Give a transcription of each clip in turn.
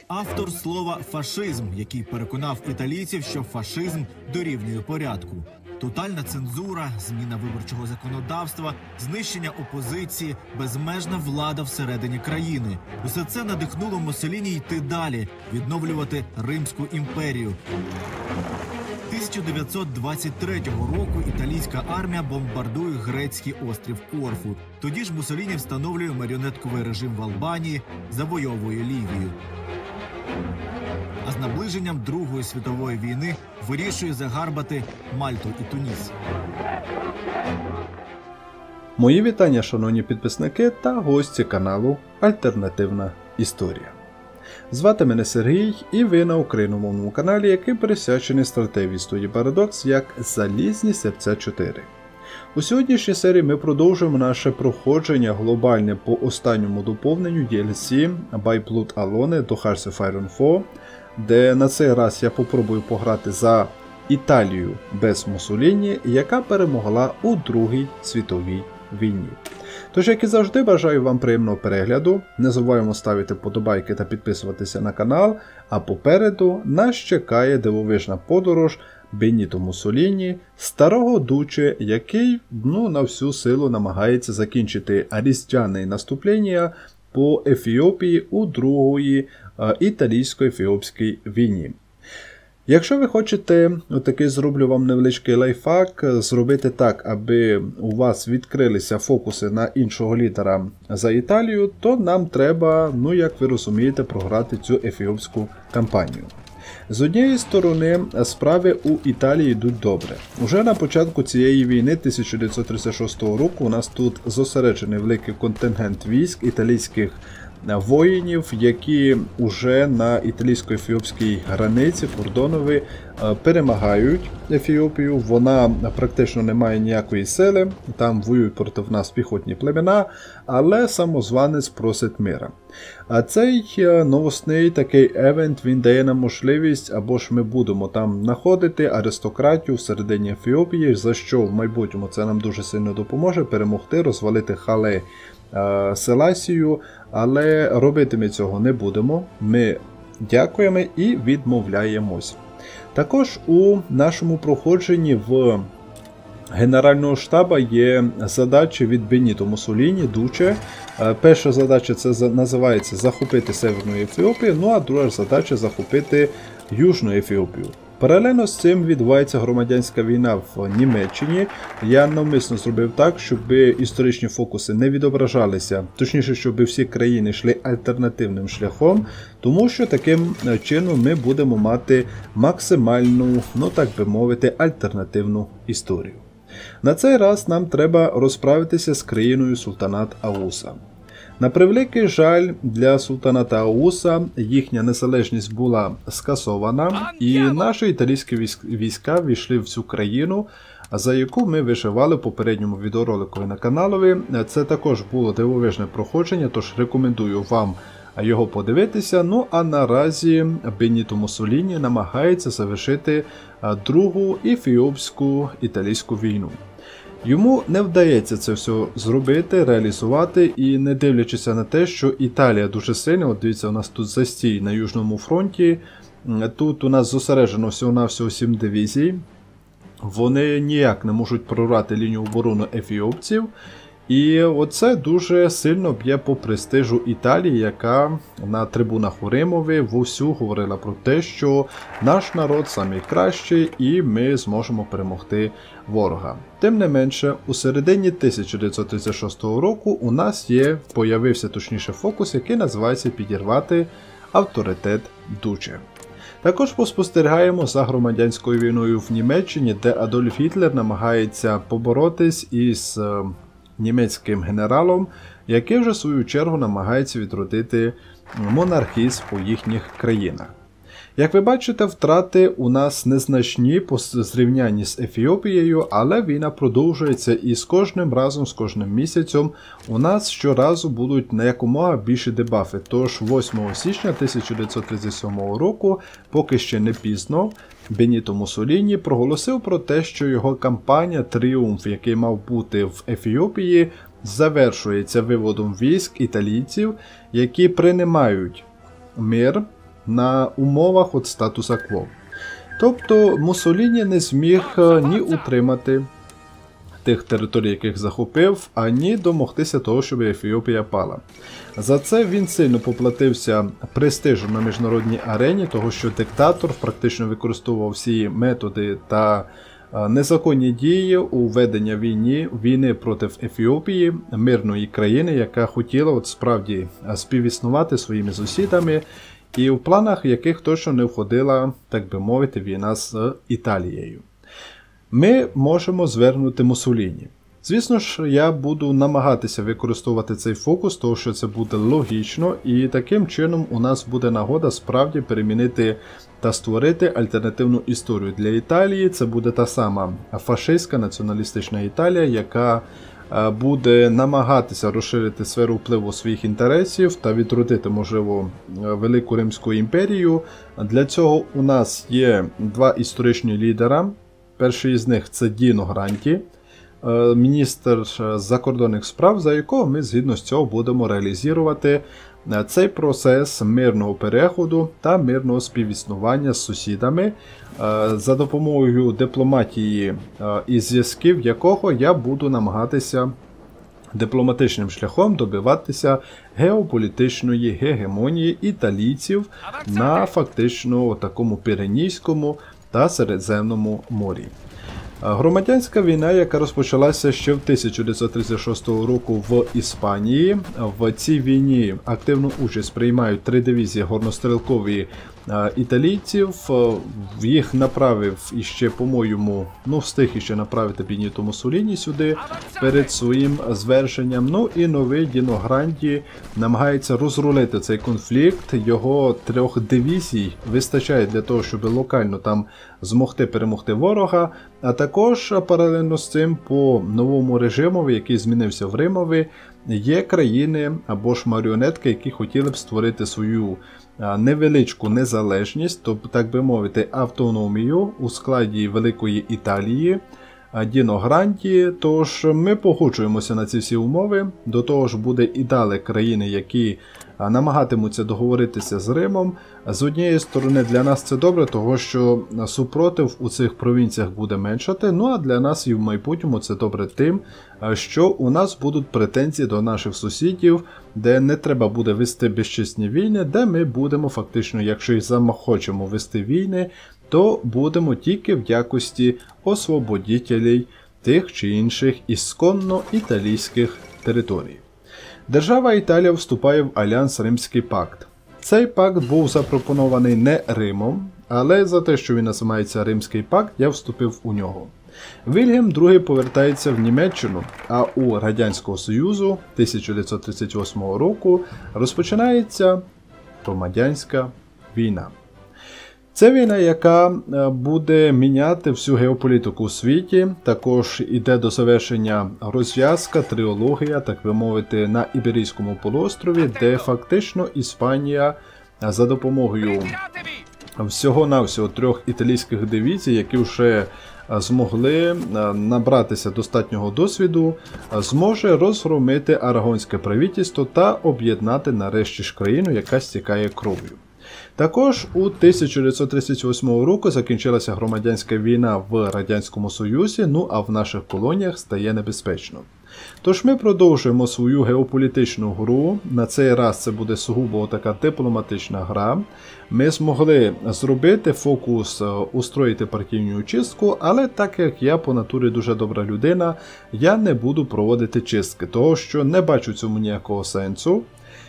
автор слова «фашизм», який переконав італійців, що фашизм дорівнює порядку. Тотальна цензура, зміна виборчого законодавства, знищення опозиції, безмежна влада всередині країни. Усе це надихнуло Муссоліні йти далі, відновлювати Римську імперію. 1923 року італійська армія бомбардує грецький острів Корфу. Тоді ж Муссоліні встановлює маріонетковий режим в Албанії, завойовує Лівію. А з наближенням Другої світової війни вирішує загарбати Мальту і Туніс. Мої вітання, шановні підписники та гості каналу Альтернативна історія. Звати мене Сергій, і ви на україномовному каналі, який присвячений стратегії студії Парадокс як Залізні серця 4. У сьогоднішній серії ми продовжуємо наше проходження глобальне по останньому доповненню DLC By Blood Alone до Hearts of Iron IV, де на цей раз я попробую пограти за Італію без Муссоліні, яка перемогла у Другій світовій війні. Тож, як і завжди, бажаю вам приємного перегляду, не забуваємо ставити подобайки та підписуватися на канал, а попереду нас чекає дивовижна подорож Беніто Муссоліні, старого дуче, який на всю силу намагається закінчити різдвяне наступлення по Ефіопії у Другої італійсько-ефіопській війні. Якщо ви хочете, отакий зроблю вам невеличкий лайфхак, зробити так, аби у вас відкрилися фокуси на іншого лідера за Італію, то нам треба, як ви розумієте, програти цю ефіопську кампанію. З однієї сторони, справи у Італії йдуть добре. Уже на початку цієї війни 1936 року у нас тут зосереджений великий контингент військ італійських воїнів, які вже на італійсько-ефіопській границі кордоновій перемагають Ефіопію. Вона практично не має ніякої сили, там воюють проти нас піхотні племена, але самозванець просить мира. А цей новосний такий евент, він дає нам можливість, або ж ми будемо там знаходити аристократію всередині Ефіопії, за що в майбутньому це нам дуже сильно допоможе перемогти, розвалити Хале Селасію, але робити ми цього не будемо. Ми дякуємо і відмовляємось. Також у нашому проходженні в Генерального штабу є задачі від Беніто Муссоліні, дуче. Перша задача це називається захопити Северну Ефіопію, а друга задача захопити Южну Ефіопію. Паралельно з цим відбувається громадянська війна в Німеччині. Я навмисно зробив так, щоб історичні фокуси не відображалися, точніше, щоб всі країни йшли альтернативним шляхом, тому що таким чином ми будемо мати максимальну, так би мовити, альтернативну історію. На цей раз нам треба розправитися з країною Султанат Ауса. На превеликий жаль для Султаната Ауса їхня незалежність була скасована, і наші італійські війська війшли в цю країну, за яку ми вишивали в попередньому відеоролику на каналові. Це також було дивовижне проходження, тож рекомендую вам його подивитися. А наразі Беніто Муссоліні намагається завершити Другу ефіопську італійську війну. Йому не вдається це все зробити, реалізувати, і не дивлячись на те, що Італія дуже сильна, дивіться, у нас тут застій на Южному фронті, тут у нас зосереджено всього-навсього 7 дивізій, вони ніяк не можуть прорвати лінію оборони ефіопців, і оце дуже сильно б'є по престижу Італії, яка на трибунах у Римові вовсю говорила про те, що наш народ найкращий і ми зможемо перемогти ворога. Тим не менше, у середині 1936 року у нас появився точніше фокус, який називається підірвати авторитет дуче. Також поспостерігаємо за громадянською війною в Німеччині, де Адольф Гітлер намагається поборотись із німецьким генералом, який вже в свою чергу намагається відродити монархізм у їхніх країнах. Як ви бачите, втрати у нас незначні по зрівнянні з Ефіопією, але війна продовжується, і з кожним разом, з кожним місяцем у нас щоразу будуть на якомога більші дебафи. Тож 8 січня 1937 року, поки ще не пізно, Беніто Муссоліні проголосив про те, що його кампанія «Тріумф», який мав бути в Ефіопії, завершується виводом військ італійців, які приймають мир на умовах от статуса кво. Тобто Муссоліні не зміг ні утримати тих територій, яких захопив, ані домогтися того, щоб Ефіопія пала. За це він сильно поплатився престижем на міжнародній арені, того що диктатор практично використовував всі методи та незаконні дії у ведення війни проти Ефіопії, мирної країни, яка хотіла от справді співіснувати своїми сусідами, і в планах яких точно не входила, так би мовити, війна з Італією. Ми можемо звернути Муссоліні. Звісно ж, я буду намагатися використовувати цей фокус, тому що це буде логічно, і таким чином у нас буде нагода справді перемінити та створити альтернативну історію для Італії. Це буде та сама фашистська націоналістична Італія, яка буде намагатися розширити сферу впливу своїх інтересів та відродити, можливо, Велику Римську імперію. Для цього у нас є два історичні лідера. Перший із них – це Діно Гранті, міністр закордонних справ, за якого ми згідно з цього будемо реалізувати цей процес мирного переходу та мирного співіснування з сусідами за допомогою дипломатії і зв'язків, якого я буду намагатися дипломатичним шляхом добиватися геополітичної гегемонії італійців на фактично такому Піренійському та Середземному морі. Громадянська війна, яка розпочалася ще в 1936 року в Іспанії. В цій війні активну участь приймають 3 дивізії горнострілкові італійців. Їх направив іще, по-моєму, встиг іще направити Беніто Муссоліні сюди перед своїм звершенням. Ну і новий Діно Гранті намагається розрулити цей конфлікт. Його 3 дивізій вистачає для того, щоб локально там змогти перемогти ворога. А також паралельно з цим по новому режиму, який змінився в Римові, є країни або ж маріонетки, які хотіли б створити свою невеличку незалежність, тобто, так би мовити, автономію у складі Великої Італії, Діно Гранті. Тож ми погоджуємося на ці всі умови. До того ж буде і далі країни, які намагатимуться договоритися з Римом. З однієї сторони для нас це добре, того що супротив у цих провінціях буде меншати, ну а для нас і в майбутньому це добре тим, що у нас будуть претензії до наших сусідів, де не треба буде вести безчесні війни, де ми будемо фактично, якщо і захочемо вести війни, то будемо тільки в якості освободітелей тих чи інших ісконно італійських територій. Держава Італія вступає в Альянс Римський пакт. Цей пакт був запропонований не Римом, але за те, що він називається Римський пакт, я вступив у нього. Вільгельм II повертається в Німеччину, а у Радянського Союзу 1938 року розпочинається громадянська війна. Це війна, яка буде міняти всю геополітику у світі. Також іде до завершення розв'язка, тріологія, так би мовити, на Іберійському полуострові, де фактично Іспанія за допомогою всього-навсього 3 італійських дивізій, які вже змогли набратися достатнього досвіду, зможе розгромити арагонське правительство та об'єднати нарешті ж країну, яка стікає кров'ю. Також у 1938 року закінчилася громадянська війна в Радянському Союзі, ну а в наших колоніях стає небезпечно. Тож ми продовжуємо свою геополітичну гру, на цей раз це буде сугубо така дипломатична гра. Ми змогли зробити фокус, устроїти партійну чистку, але так як я по натурі дуже добра людина, я не буду проводити чистки, того що не бачу цьому ніякого сенсу.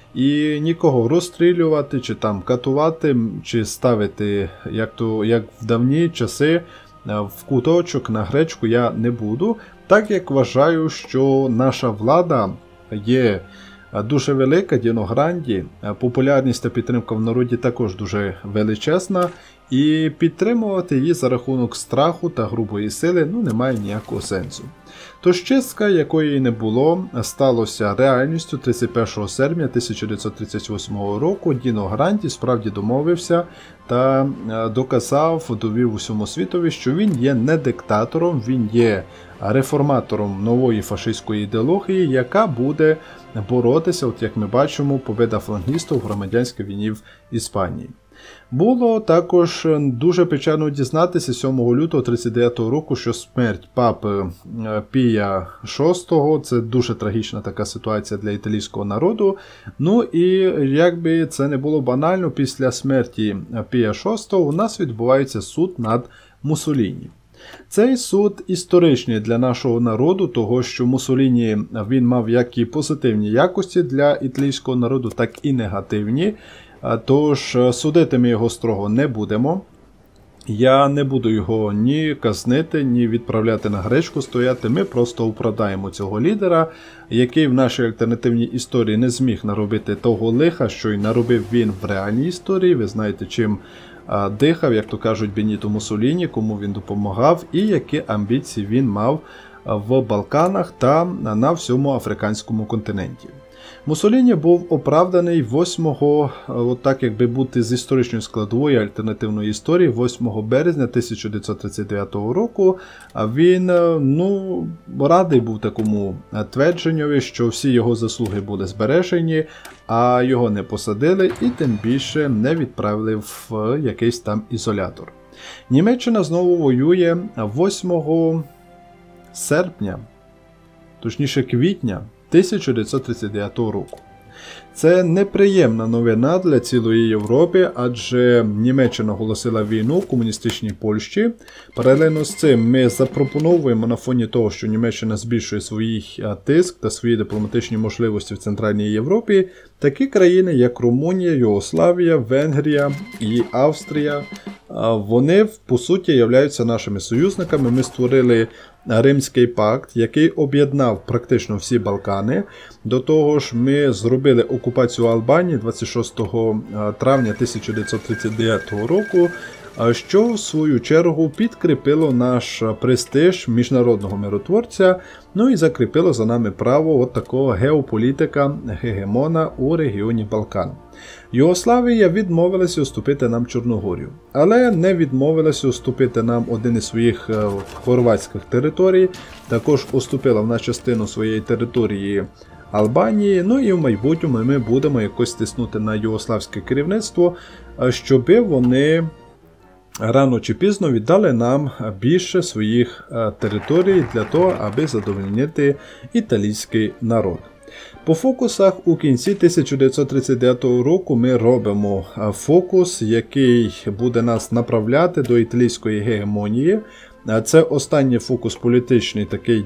І нікого розстрілювати, чи там катувати, чи ставити, як в давні часи, в куточок на гречку я не буду, так як вважаю, що наша влада є дуже велика, Діно Гранті, популярність та підтримка в народі також дуже величезна, і підтримувати її за рахунок страху та грубої сили немає ніякого сенсу. Тож чистка, якої не було, сталося реальністю 31 серпня 1938 року. Діно Гранті справді домовився та доказав, довів усьому світові, що він є не диктатором, він є реформатором нової фашистської ідеології, яка буде боротися, як ми бачимо, победа флангістів в громадянській війні в Іспанії. Було також дуже печально дізнатися 7 лютого 1939 року, що смерть папи Пія VI – це дуже трагічна така ситуація для італійського народу. Ну і якби це не було банально, після смерті Пія VI у нас відбувається суд над Муссоліні. Цей суд історичний для нашого народу, того що Муссоліні він мав як і позитивні якості для італійського народу, так і негативні. Тож судити ми його строго не будемо. Я не буду його ні казнити, ні відправляти на гречку стояти. Ми просто оправдаємо цього лідера, який в нашій альтернативній історії не зміг наробити того лиха, що й наробив він в реальній історії. Ви знаєте, чим дихав, як то кажуть, Беніто Муссоліні, кому він допомагав і які амбіції він мав в Балканах та на всьому африканському континенті. Муссоліні був оправданий 8-го, отак якби бути з історичної складової альтернативної історії, 8 березня 1939 року. Він, радий був такому твердженню, що всі його заслуги були збережені, а його не посадили і тим більше не відправили в якийсь там ізолятор. Німеччина знову воює 8 серпня, точніше квітня, 1939 року. Це неприємна новина для цілої Європи, адже Німеччина оголосила війну комуністичній Польщі. Паралельно з цим ми запропоновуємо на фоні того, що Німеччина збільшує свій тиск та свої дипломатичні можливості в Центральній Європі, такі країни, як Румунія, Югославія, Венгрія і Австрія, вони, по суті, являються нашими союзниками. Ми створили Римський пакт, який об'єднав практично всі Балкани. До того ж, ми зробили окупацію Албанії 26 травня 1939 року, що в свою чергу підкріпило наш престиж міжнародного миротворця, ну і закріпило за нами право от такого геополітика-гегемона у регіоні Балкан. Югославія відмовилася уступити нам Чорногорію, але не відмовилася уступити нам один із своїх хорватських територій, також уступила в нас частину своєї території Албанії, ну і в майбутньому ми будемо якось тиснути на югославське керівництво, щоби вони рано чи пізно віддали нам більше своїх територій для того, аби задовольнити італійський народ. По фокусах у кінці 1939 року ми робимо фокус, який буде нас направляти до італійської гегемонії. Це останній фокус політичний, такий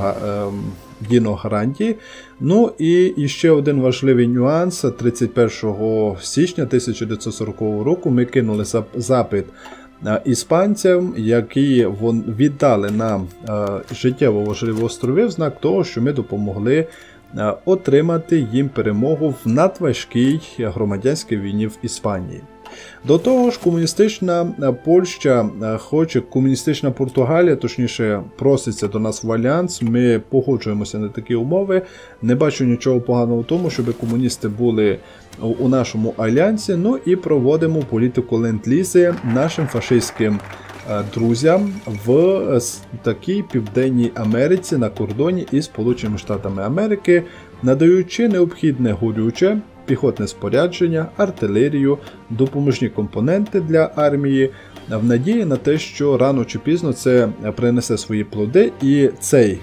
Діно Гранді. Ну і ще один важливий нюанс. 31 січня 1940 року ми кинули запит іспанцям, які віддали нам життєво важливі острови в знак того, що ми допомогли отримати їм перемогу в надважкій громадянській війні в Іспанії. До того ж, комуністична Польща хоче, комуністична Португалія, точніше, проситься до нас в альянс, ми погоджуємося на такі умови. Не бачу нічого поганого в тому, щоб комуністи були у нашому альянсі, ну і проводимо політику ленд-лізи нашим фашистським друзям в такій Південній Америці на кордоні із Сполученими Штатами Америки, надаючи необхідне горюче, піхотне спорядження, артилерію, допоможні компоненти для армії, в надії на те, що рано чи пізно це принесе свої плоди і цей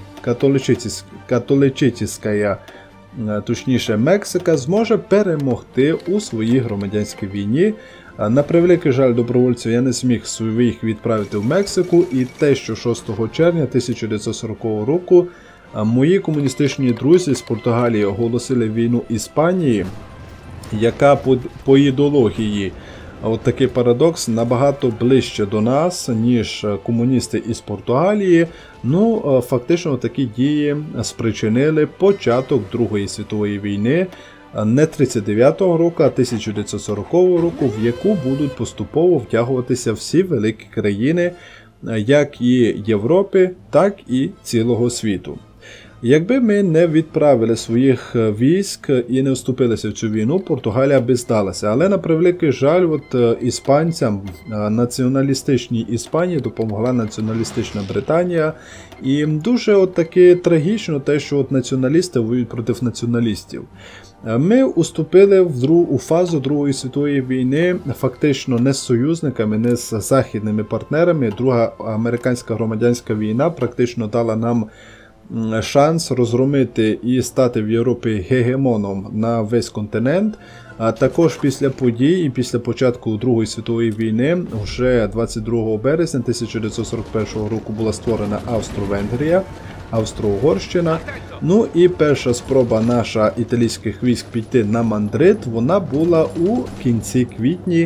католичська, точніше Мексика, зможе перемогти у своїй громадянській війні. На превеликий жаль добровольців я не зміг своїх відправити в Мексику, і те, що 6 червня 1940 року мої комуністичні друзі з Португалії оголосили війну Іспанії, яка по ідеології, от такий парадокс, набагато ближче до нас, ніж комуністи із Португалії. Ну, фактично такі дії спричинили початок Другої світової війни, не 39-го року, а 1940 року, в яку будуть поступово втягуватися всі великі країни, як і Європи, так і цілого світу. Якби ми не відправили своїх військ і не вступилися в цю війну, Португалія би здалася. Але на превеликий жаль, іспанцям, націоналістичній Іспанії допомогла націоналістична Британія. І дуже таки трагічно те, що націоналісти воюють проти націоналістів. Ми уступили у фазу Другої світової війни фактично не з союзниками, не з західними партнерами. Друга американська громадянська війна практично дала нам шанс розгромити і стати в Європі гегемоном на весь континент. А також після подій і після початку Другої світової війни, вже 22 березня 1941 року була створена Австро-Венгрія, Австро-Угорщина. Ну і перша спроба наша італійських військ піти на Мандрид, вона була у кінці квітня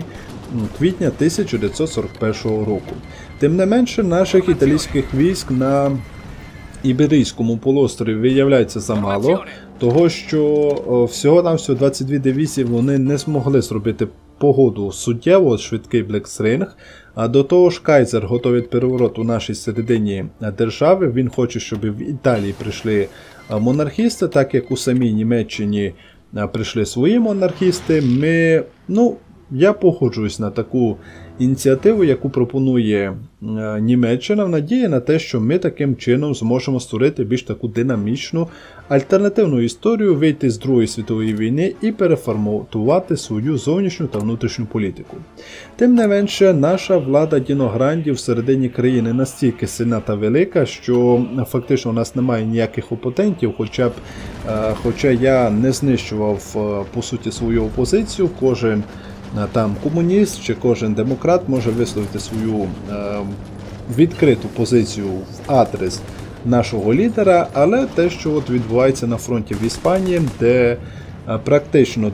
1941 року. Тим не менше, наших італійських військ на Іберійському полуострові виявляється замало, того що всього-навсього 22 дивізії вони не змогли зробити погоду суттєво, швидкий Бліцкриг. А до того ж Кайзер готовить переворот у нашій середині держави, він хоче, щоб в Італії прийшли монархісти, так як у самій Німеччині прийшли свої монархісти. Я погоджуюсь на таку ініціативу, яку пропонує Німеччина, в надії на те, що ми таким чином зможемо створити більш таку динамічну, альтернативну історію, вийти з Другої світової війни і переформатувати свою зовнішню та внутрішню політику. Тим не менше, наша влада дінограндів всередині країни настільки сильна та велика, що фактично у нас немає ніяких опонентів, хоча я не знищував по суті свою опозицію, кожен там комуніст чи кожен демократ може висловити свою відкриту позицію в адрес нашого лідера, але те, що відбувається на фронті в Іспанії, де практично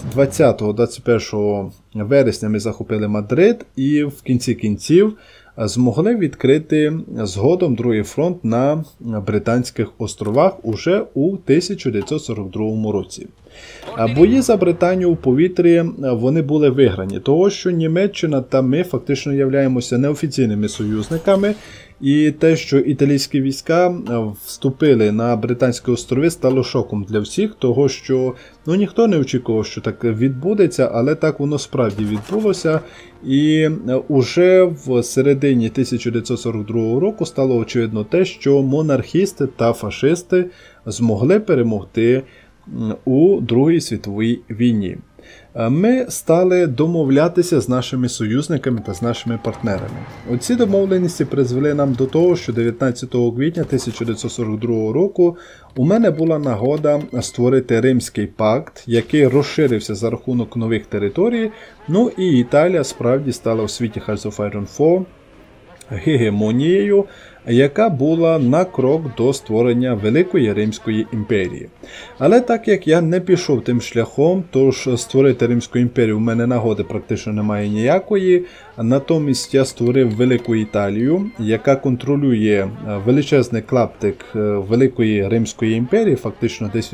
20-21 вересня ми захопили Мадрид і в кінці кінців змогли відкрити згодом другий фронт на Британських островах уже у 1942 році. Бої за Британію у повітрі вони були виграні, того що Німеччина та ми фактично являємося неофіційними союзниками, і те, що італійські війська вступили на Британські острови, стало шоком для всіх, того що ніхто не очікував, що так відбудеться, але так воно справді відбулося. І уже в середині 1942 року стало очевидно те, що монархісти та фашисти змогли перемогти у Другій світовій війні. Ми стали домовлятися з нашими союзниками та з нашими партнерами. Оці домовленості призвели нам до того, що 19 квітня 1942 року у мене була нагода створити Римський пакт, який розширився за рахунок нових територій, і Італія справді стала у світі Hearts of Iron 4 гегемонією, яка була на крок до створення Великої Римської імперії. Але так як я не пішов тим шляхом, тож створити Римську імперію в мене нагоди практично немає ніякої, натомість я створив Велику Італію, яка контролює величезний клаптик Великої Римської імперії, фактично десь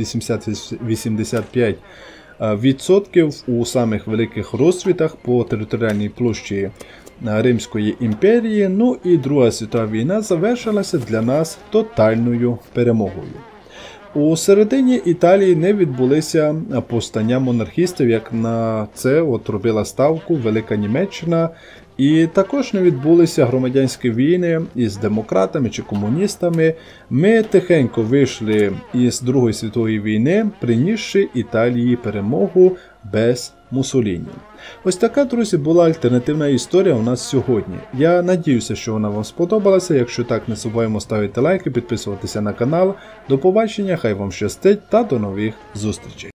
80-85% у самих великих розцвітах по територіальній площі Римської імперії. І Друга світова війна завершилася для нас тотальною перемогою. У середині Італії не відбулися повстання монархістів, як на це робила ставку Велика Німеччина. І також не відбулися громадянські війни із демократами чи комуністами. Ми тихенько вийшли із Другої світової війни, принісши Італії перемогу без Муссоліні. Ось така, друзі, була альтернативна історія у нас сьогодні. Я надіюся, що вона вам сподобалася. Якщо так, не забуваємо ставити лайки, підписуватися на канал. До побачення, хай вам щастить та до нових зустрічей.